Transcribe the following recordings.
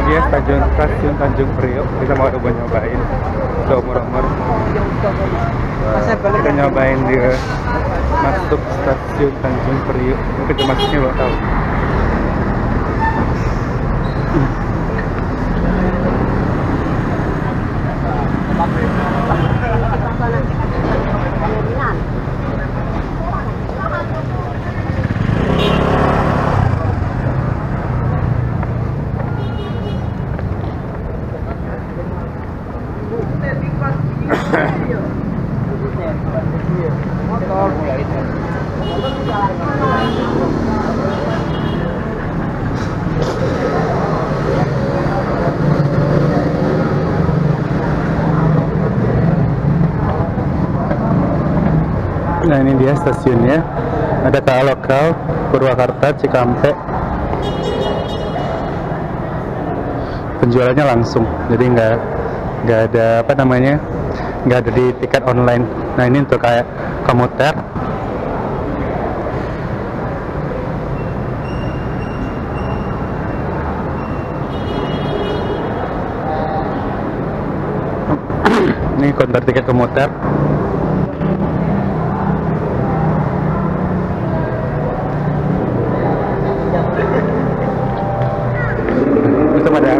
dia stasiun Tanjung Priok. Kita mau coba nyobain seumur-umur. Kita nyobain dia masuk stasiun Tanjung Priok. Mungkin itu masuknya lo tahu. Nah, ini dia stasiunnya. Ada KA lokal Purwakarta Cikampek. Penjualannya langsung, jadi nggak ada apa namanya, nggak ada di tiket online. Nah, ini untuk kayak komuter. Ini konter tiket komuter. Itu pada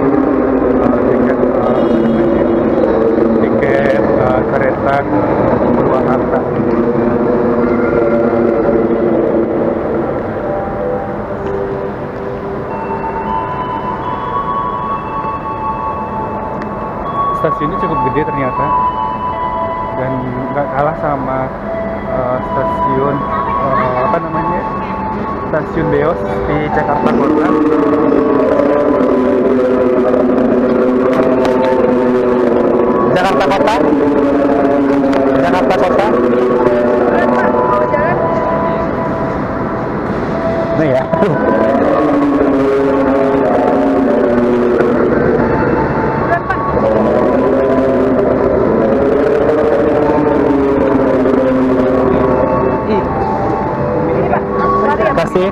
tiket kereta Purwakarta. Stasiunnya cukup gede ternyata, dan nggak kalah sama stasiun apa namanya, stasiun Beos di Jakarta Kota. Jakarta Kota. Nah ya. Terima kasih.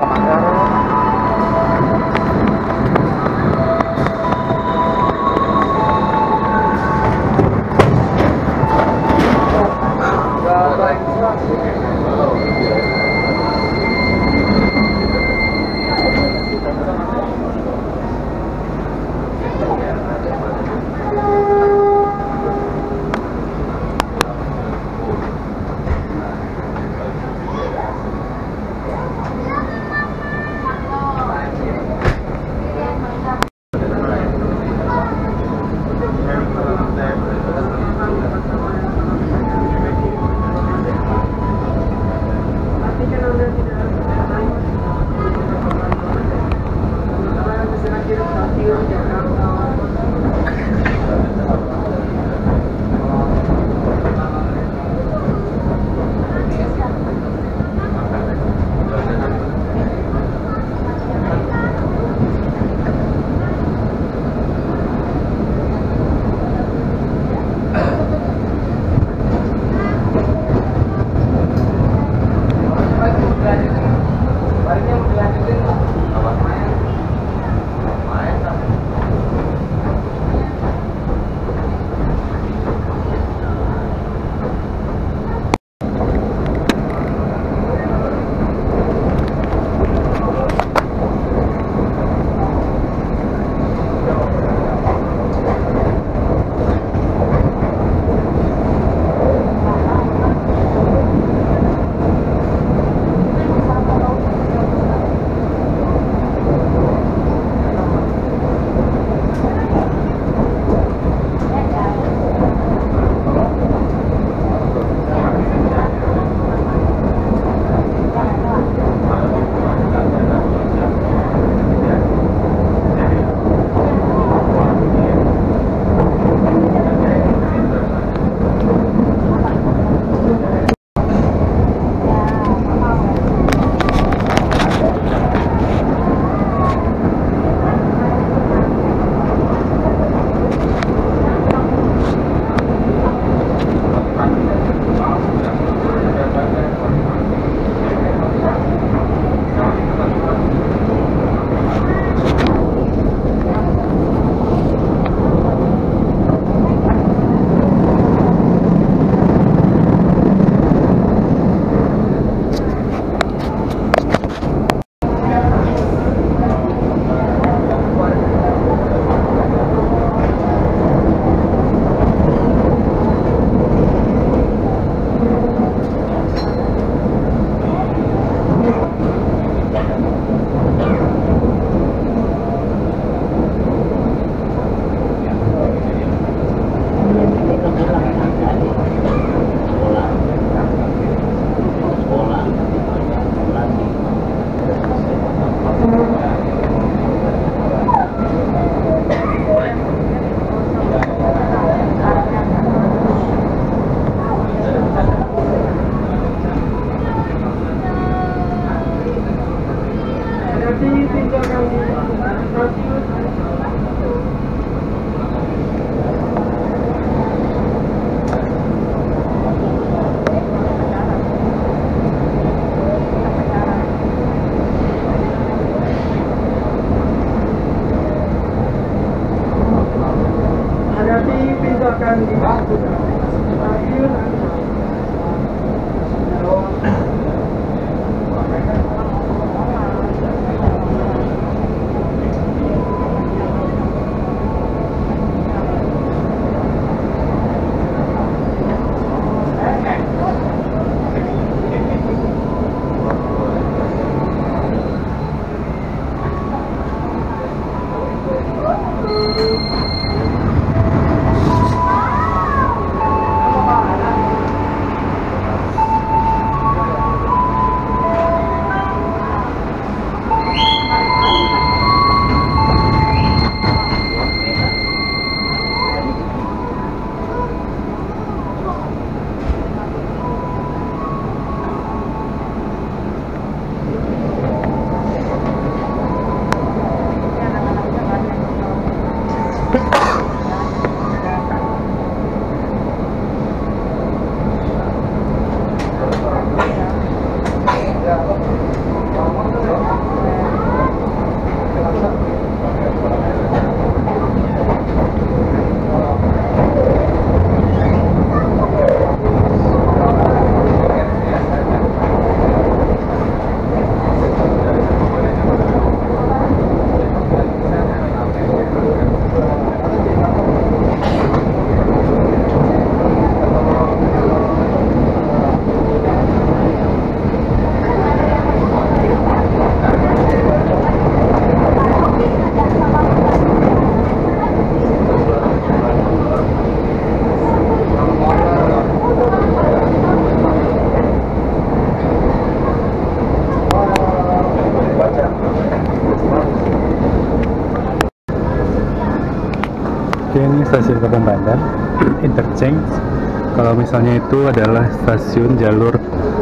stasiun Kampung Bandan interchange. Kalau misalnya itu adalah stasiun jalur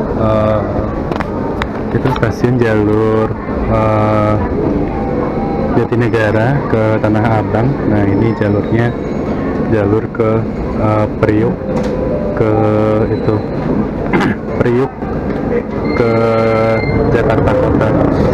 Jatinegara ke Tanah Abang. Nah ini jalurnya jalur ke Priuk, ke itu Priuk ke Jakarta Kota.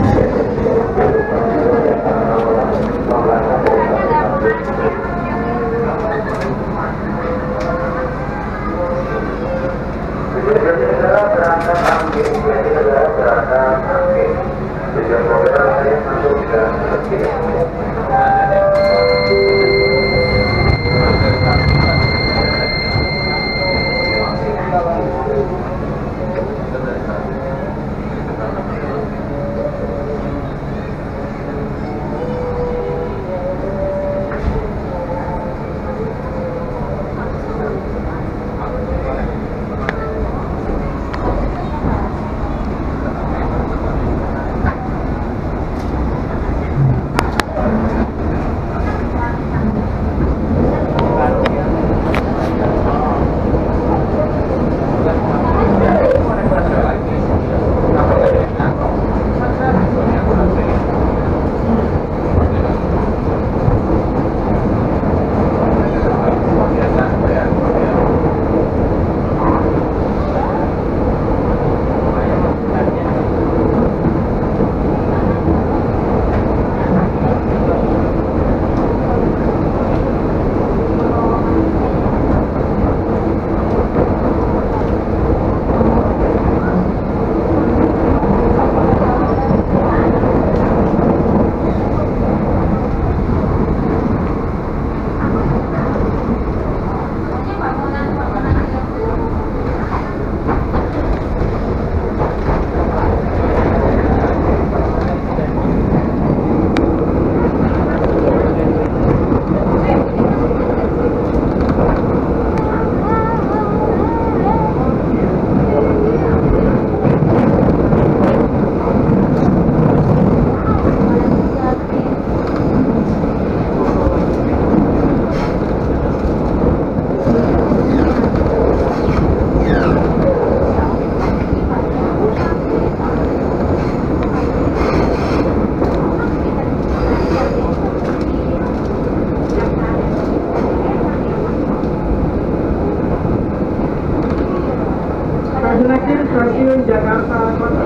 Stasiun Jakarta Kota.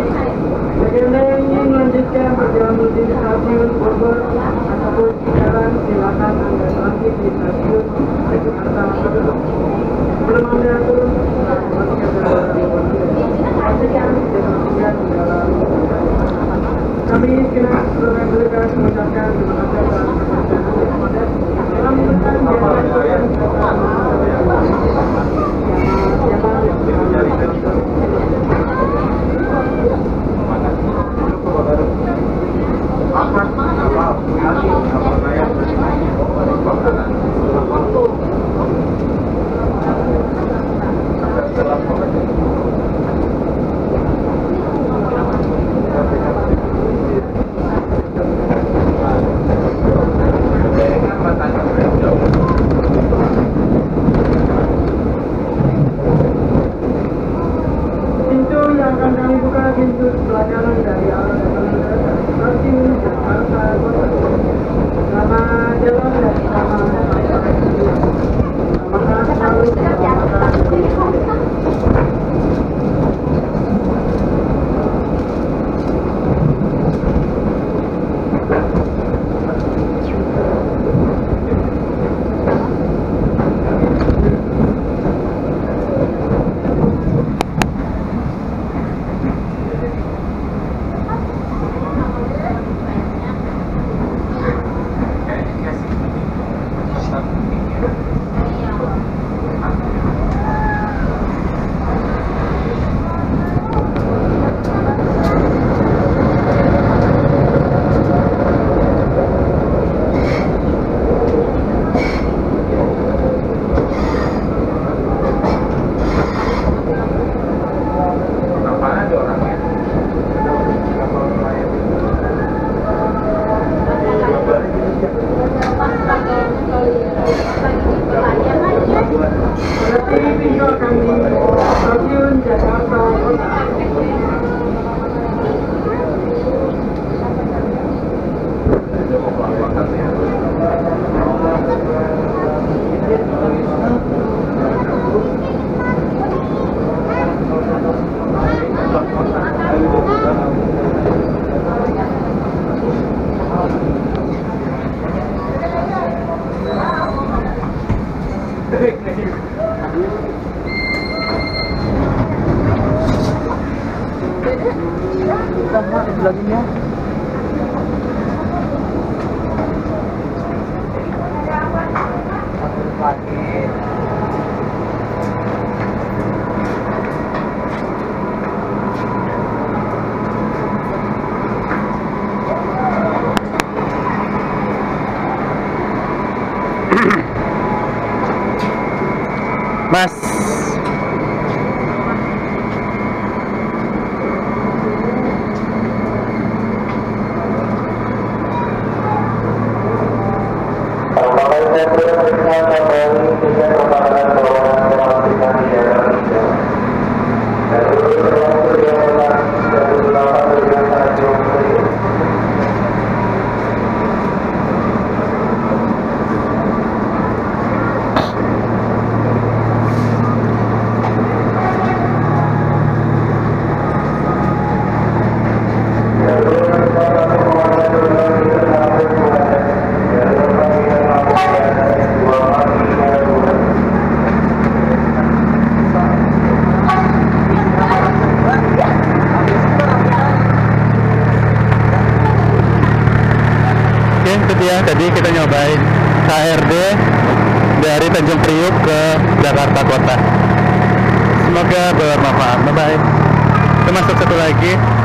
Bagi yang ingin melanjutkan perjalanan menuju stasiun Bogor ataupun Cikarang, silakan Anda transit di stasiun Jakarta Kota. Sebelum Anda turun, pastikan jangan tinggal di dalam. Kami segenap seluruh delegas mengucapkan terima kasih atas kepercayaan dalam menekan pintu pelajaran dari arah stasiun Jakarta Kota. Selamat jalan dan selamat vloginnya. Mas, itu dia tadi kita nyobain KRD dari Tanjung Priuk ke Jakarta Kota. Semoga bermanfaat. Bye bye. Kita masuk satu lagi.